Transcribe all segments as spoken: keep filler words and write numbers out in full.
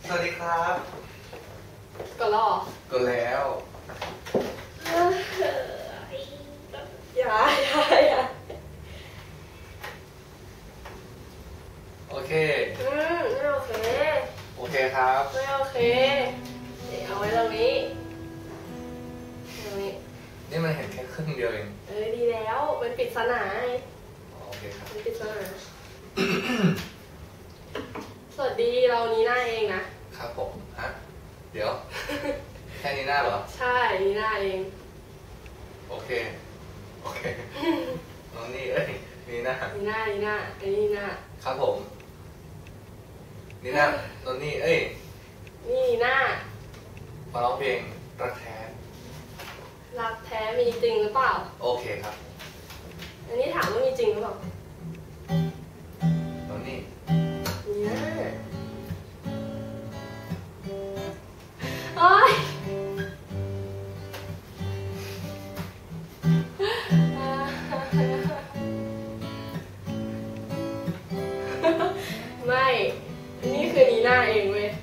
สวัสดีครับก็รอก็แล้วอย่าอย่าอย่าโอเคอืมไม่โอเคโอเคครับไม่โอเคเดี๋ยวเอาไว้ตรงนี้ตรงนี้นี่มันเห็นแค่ครึ่งเดียวเองเออดีแล้วเป็นปริศนาโอเคครับเป็นปริศนาสวัสดีเรานีน่าเองนะครับผมฮะเดี๋ยวแค่นีน่าเหรอใช่นีน่าเองโอเคโอเคน้องนี่เอ้ยนีน่านีน่านีน่าไอ้นีน่าครับผมนีน่าน้องนี่เอ้ยนี่นีน่ามาร้องเพลงรักแท้รักแท้มีจริงหรือเปล่าโอเคครับอันนี้ถามว่ามีจริงหรือเปล่าน้องนี่นีน่าโอ๊ยไม่นี่คือนีน่าเองเว้ย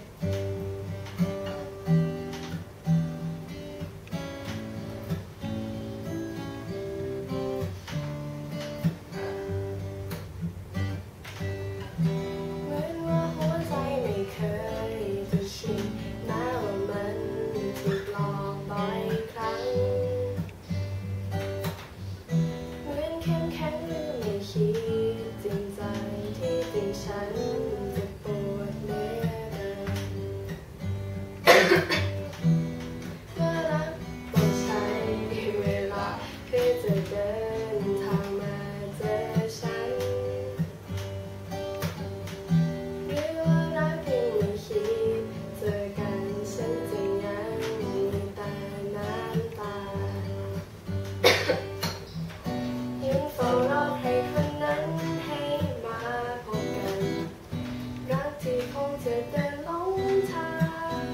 เหมือนว่าหัวใจไม่เคยจะชินแม้ว่ามันถูกหลอกบ่อยครั้งเหมือนแข็งแข็งหรือไม่คิดจริงใจที่จริงฉันจะปวดเนื้อเดินเมื่อรักต้องใช้เวลาเพื่อจะเดินทางมาเจอฉันหรือว่ารักยังไม่คิดเจอกันฉันจะยังมีแต่น้ำตายังเฝ้ารอใครคนนั้นให้มาพบกันรักที่คงจะเดินหลงทาง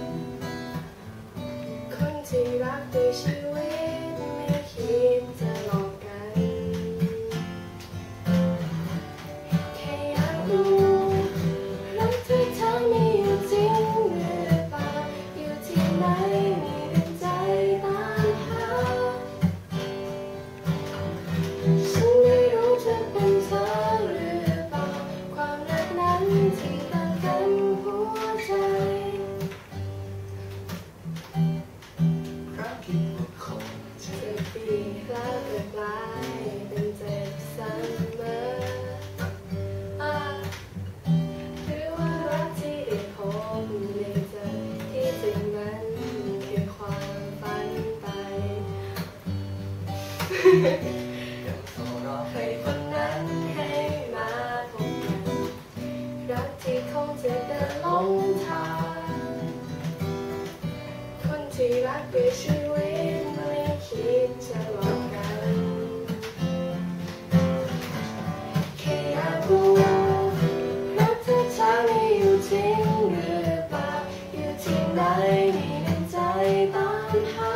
คนที่รักด้วยชีวิตไม่คิดจะหลอกกันแค่อยากรู้รักที่เธอมีอยู่จริงหรือเปล่าอยู่ที่ไหนมีแต่ใจตามหาฉันไม่รู้จะเป็นเธอหรือเปล่าความรักนั้นที่ต่างกันหัวใจรักคิดว่าคงจะเจ็บปีแล้วเกิดกลายเป็นเจ็บเสมออ่ะหรือว่ารักที่ได้พบได้เจอที่จริงมันคือความฝันไปยังเฝ้ารอใครให้คนนั้นให้มาพบกันรักที่คงจะเดินหลงทางคนที่รักด้วยชีวิตไม่คิดจะหลอกกันแค่อยากรู้รักเธอจะมีอยู่จริงหรือเปล่าอยู่ที่ไหนมีแต่ใจตามหา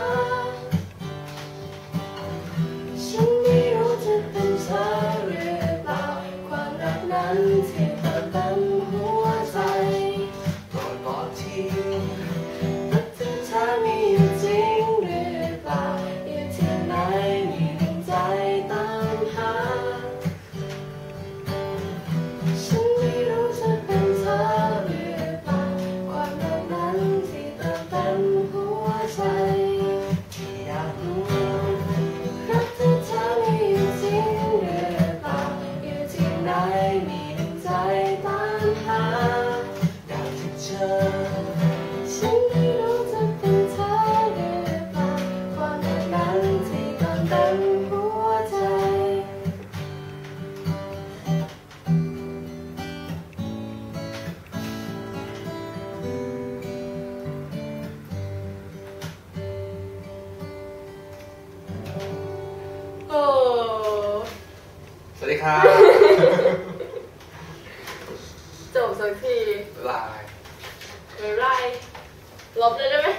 ฉันไม่รู้จะเป็นเธอหรือเปล่าความรักนั้นที่เติมเต็มหัวใจโปรดบอกทีรักเธอจะมีอยู่จริงหรือเปล่าอยู่ที่ไหนมีแต่ใจตามหาฉันไม่รู้จะเป็นเธอหรือเปล่าความรักนั้นที่เติมเต็มหัวใจที่อยากรู้รักเธอจะมีอยู่จริงหรือเปล่าอยู่ที่ไหนมีแต่ใจตามหาอยากจะเจอฉันไม่รู้จะเป็นเธอหรือเปล่าความรักนั้นที่เติมเต็มหัวใจโอ้สวัสดีครับจบสักทีลายไม่ไรลบเลยได้ไหม